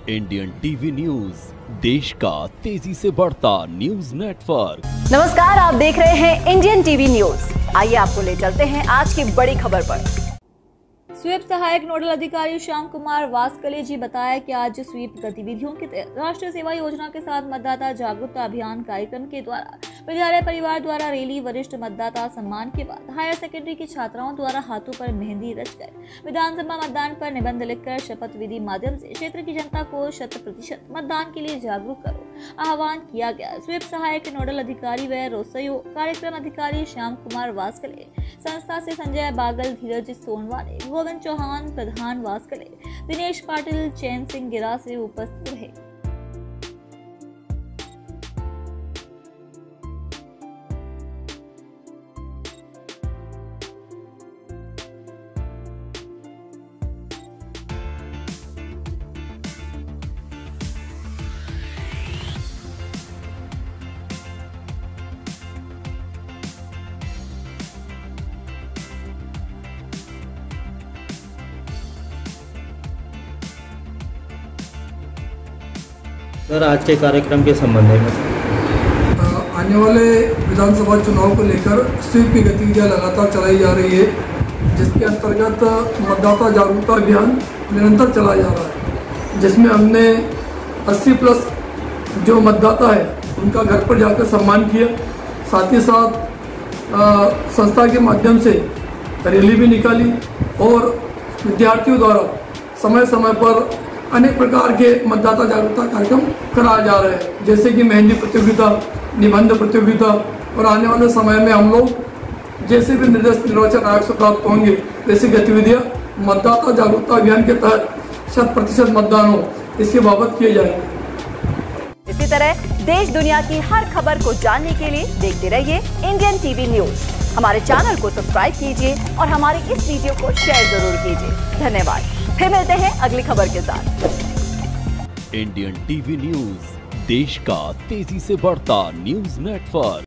Indian TV news, देश का तेजी से बढ़ता न्यूज नेटवर्क। नमस्कार, आप देख रहे हैं इंडियन टीवी न्यूज। आइए आपको ले चलते हैं आज की बड़ी खबर पर। स्वीप सहायक नोडल अधिकारी श्याम कुमार वास्कले जी बताया कि आज स्वीप गतिविधियों के तहत राष्ट्रीय सेवा योजना के साथ मतदाता जागरूकता अभियान कार्यक्रम के द्वारा विद्यालय परिवार द्वारा रैली, वरिष्ठ मतदाता सम्मान के बाद हायर सेकेंडरी की छात्राओं द्वारा हाथों पर मेहंदी रचकर विधानसभा मतदान पर निबंध लिखकर शपथ विधि माध्यम से क्षेत्र की जनता को 100% मतदान के लिए जागरूक करो आह्वान किया गया। स्वीप सहायक नोडल अधिकारी व रोसयो कार्यक्रम अधिकारी श्याम कुमार वास्कले, संस्था से संजय बागल, धीरज सोनवाने, गोविंद चौहान, प्रधान वास्कले, दिनेश पाटिल, चैन सिंह गिरा से उपस्थित रहे। सर, आज के कार्यक्रम के संबंध में आने वाले विधानसभा चुनाव को लेकर स्वीप की गतिविधियां लगातार चलाई जा रही है, जिसके अंतर्गत मतदाता जागरूकता अभियान निरंतर चलाया जा रहा है, जिसमें हमने 80+ जो मतदाता है उनका घर पर जाकर सम्मान किया। साथ ही साथ संस्था के माध्यम से रैली भी निकाली और विद्यार्थियों द्वारा समय समय पर अनेक प्रकार के मतदाता जागरूकता कार्यक्रम कराए जा रहे हैं, जैसे कि मेहंदी प्रतियोगिता, निबंध प्रतियोगिता, और आने वाले समय में हम लोग जैसे भी निर्देश निर्वाचन आयोग से प्राप्त होंगे वैसी गतिविधियां मतदाता जागरूकता अभियान के तहत 100% मतदान हो इसके बाबत किए जाएंगे। इसी तरह देश दुनिया की हर खबर को जानने के लिए देखते रहिए इंडियन टीवी न्यूज। हमारे चैनल को सब्सक्राइब कीजिए और हमारी इस वीडियो को शेयर जरूर कीजिए। धन्यवाद। फिर मिलते हैं अगली खबर के साथ। इंडियन टीवी न्यूज, देश का तेजी से बढ़ता न्यूज नेटवर्क।